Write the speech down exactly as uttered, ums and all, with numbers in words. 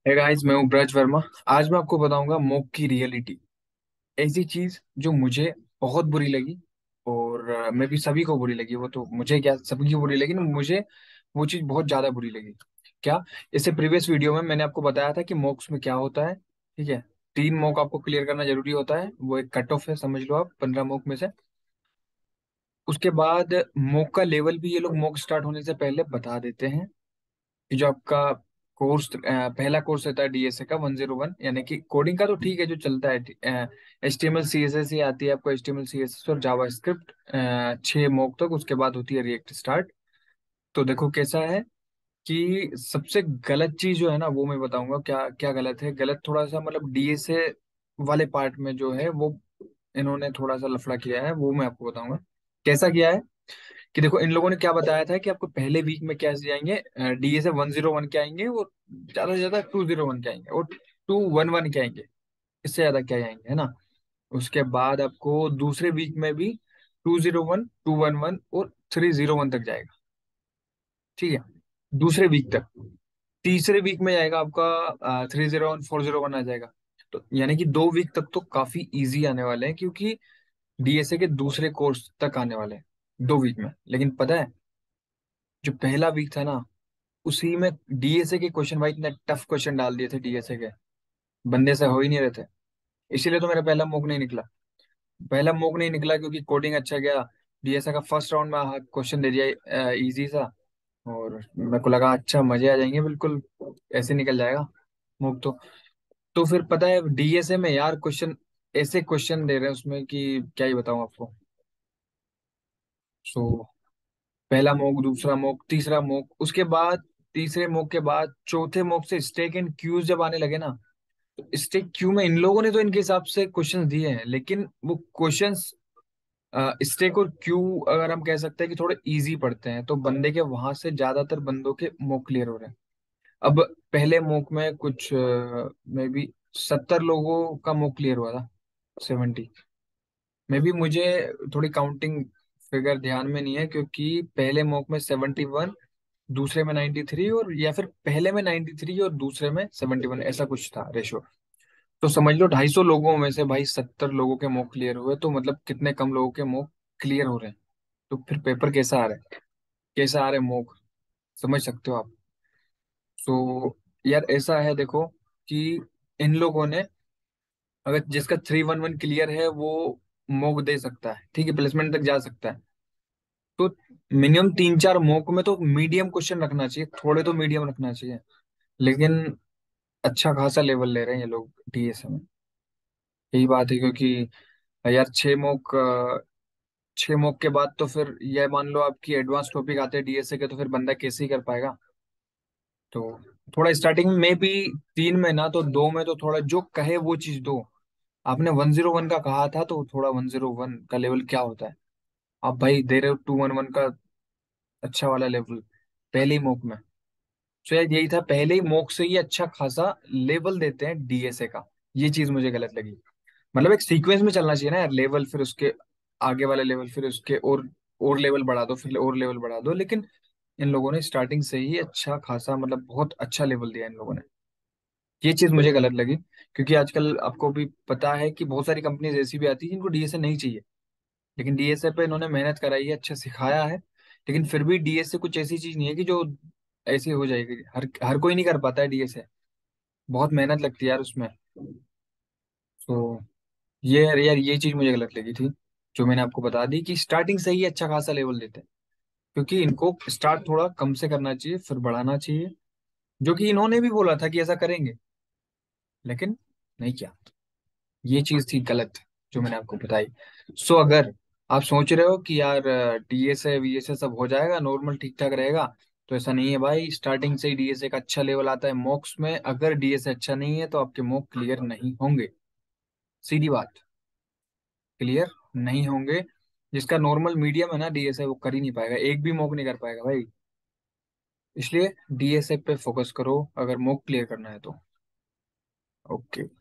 Hey guys, मैं हूँ ब्रज वर्मा। आज मैं आपको बताऊंगा मॉक की रियलिटी। ऐसी चीज जो मुझे बहुत बुरी लगी और अ, मैं भी सभी को बुरी लगी। वो तो मुझे क्या, सभी की बुरी लगी ना, मुझे वो चीज बहुत ज्यादा बुरी लगी। क्या? इससे प्रीवियस वीडियो में मैंने आपको बताया था कि मॉक्स में क्या होता है। ठीक है। तीन मॉक आपको क्लियर करना जरूरी होता है, वो एक कट ऑफ है, समझ लो आप, पंद्रह मॉक में से। उसके बाद मॉक का लेवल भी ये लोग मॉक स्टार्ट होने से पहले बता देते हैं कि जो आपका कोर्स, पहला कोर्स रहता है डीएसए का वन जीरो वन, यानी कि कोडिंग का तो ठीक है जो चलता है। H T M L C S S ही आती है आपको, H T M L C S S और जावा स्क्रिप्ट, छः मॉक तक। उसके बाद होती है रिएक्ट स्टार्ट। तो देखो कैसा है कि सबसे गलत चीज जो है ना, वो मैं बताऊंगा क्या क्या गलत है। गलत थोड़ा सा मतलब डीएसए वाले पार्ट में जो है वो इन्होंने थोड़ा सा लफड़ा किया है, वो मैं आपको बताऊंगा कैसा किया है। कि देखो, इन लोगों ने क्या बताया था कि आपको पहले वीक में क्या जाएंगे, डीए से वन जीरो वन के आएंगे, और ज्यादा से ज्यादा टू जीरो वन के आएंगे, और टू वन वन के आएंगे। इससे ज्यादा क्या आएंगे, है ना। उसके बाद आपको दूसरे वीक में भी two zero one, two one one, और थ्री जीरो वन तक जाएगा। ठीक है, दूसरे वीक तक। तीसरे वीक में जाएगा आपका three zero one, four zero one आ जाएगा। तो यानी कि दो वीक तक तो काफी इजी आने वाले हैं, क्योंकि डीएसए के दूसरे कोर्स तक आने वाले हैं दो वीक में। लेकिन पता है, जो पहला वीक था ना, उसी में डीएसए के क्वेश्चन, भाई इतने टफ क्वेश्चन डाल दिए थे डीएसए के, बंदे से हो ही नहीं रहे थे। इसीलिए तो मेरा पहला मॉक नहीं निकला। पहला मॉक नहीं निकला क्योंकि कोडिंग अच्छा गया। डीएसए का फर्स्ट राउंड में क्वेश्चन दे दिया इजी सा, और मेरे को लगा अच्छा मजे आ जाएंगे बिल्कुल, ऐसे निकल जाएगा मॉक तो। तो फिर पता है डीएसए में यार क्वेश्चन, ऐसे क्वेश्चन दे रहे हैं उसमें कि क्या ही बताऊं आपको। सो पहला मोक, दूसरा मोक, तीसरा मोक, उसके बाद तीसरे मोक के बाद चौथे मोक से स्टेक एंड क्यूज जब आने लगे ना, तो स्टेक क्यू में इन लोगों ने तो इनके हिसाब से क्वेश्चंस दिए हैं, लेकिन वो क्वेश्चंस स्टेक और क्यू, अगर हम कह सकते हैं कि थोड़े इजी पड़ते हैं, तो बंदे के वहां से ज्यादातर बंदों के मोक क्लियर हो रहे हैं। अब पहले मोक में कुछ मे बी सत्तर लोगों का मोक क्लियर हुआ था, सेवेंटी। मे बी मुझे थोड़ी काउंटिंग फिगर ध्यान में नहीं है, क्योंकि पहले मॉक में सेवेंटी वन, दूसरे में नाइन्टी थ्री, और या फिर पहले में नाइन्टी थ्री और दूसरे में सेवेंटी वन, ऐसा कुछ था रेशो। तो समझ लो ढाई सौ लोगों में से भाई सत्तर लोगों के मॉक क्लियर हुए, तो मतलब कितने कम लोगों के मॉक क्लियर हो रहे हैं। तो फिर पेपर कैसा आ रहा है, कैसा आ रहा है मॉक, समझ सकते हो आप। तो यार ऐसा है देखो कि इन लोगों ने, अगर जिसका थ्री वन वन क्लियर है वो मॉक दे सकता है, ठीक है, प्लेसमेंट तक जा सकता है। तो मिनिमम तीन चार मॉक में तो मीडियम क्वेश्चन रखना चाहिए, थोड़े तो मीडियम रखना चाहिए। लेकिन अच्छा खासा लेवल ले रहे हैं ये लोग डीएसए में। यही बात है, क्योंकि यार छः मॉक, छः मॉक के बाद तो फिर ये मान लो आपकी एडवांस टॉपिक आते हैं डीएसए के, तो फिर बंदा कैसे ही कर पाएगा। तो थोड़ा स्टार्टिंग में भी तीन में ना, तो दो में तो थोड़ा जो कहे वो चीज दो। आपने वन जीरो वन का कहा था, तो थोड़ा वन जीरो वन का लेवल क्या होता है आप भाई दे रहे हो, टू वन वन का अच्छा वाला लेवल पहले ही मॉक में। तो यार यही था, पहले ही मॉक से ही अच्छा खासा लेवल देते हैं डीएसए का। ये चीज मुझे गलत लगी। मतलब एक सीक्वेंस में चलना चाहिए ना यार, लेवल फिर उसके आगे वाला लेवल, फिर उसके और और लेवल बढ़ा दो, फिर और लेवल बढ़ा दो। लेकिन इन लोगों ने स्टार्टिंग से ही अच्छा खासा, मतलब बहुत अच्छा लेवल दिया इन लोगों ने। ये चीज मुझे गलत लगी, क्योंकि आजकल आपको भी पता है कि बहुत सारी कंपनीज ऐसी भी आती है जिनको डीएसए नहीं चाहिए, लेकिन डीएसए पे इन्होंने मेहनत कराई है, अच्छा सिखाया है। लेकिन फिर भी डीएसए कुछ ऐसी चीज नहीं है कि जो ऐसी हो जाएगी। हर हर कोई नहीं कर पाता है डीएसए, बहुत मेहनत लगती है यार उसमें। तो ये यार यार ये चीज मुझे गलत लगी थी, जो मैंने आपको बता दी कि स्टार्टिंग से ही अच्छा खासा लेवल देते हैं। क्योंकि इनको स्टार्ट थोड़ा कम से करना चाहिए, फिर बढ़ाना चाहिए, जो कि इन्होंने भी बोला था कि ऐसा करेंगे, लेकिन नहीं किया। ये चीज थी गलत, जो मैंने आपको बताई। सो अगर आप सोच रहे हो कि यार डीएसए वीएसए सब हो जाएगा, नॉर्मल ठीक ठाक रहेगा, तो ऐसा नहीं है भाई। स्टार्टिंग से ही डीएसए का अच्छा लेवल आता है मॉक्स में। अगर डीएसए अच्छा नहीं है तो आपके मॉक क्लियर नहीं होंगे, सीधी बात, क्लियर नहीं होंगे। जिसका नॉर्मल मीडियम है ना डीएसए, वो कर ही नहीं पाएगा, एक भी मॉक नहीं कर पाएगा भाई। इसलिए डीएसए पे फोकस करो अगर मॉक क्लियर करना है तो। ओके।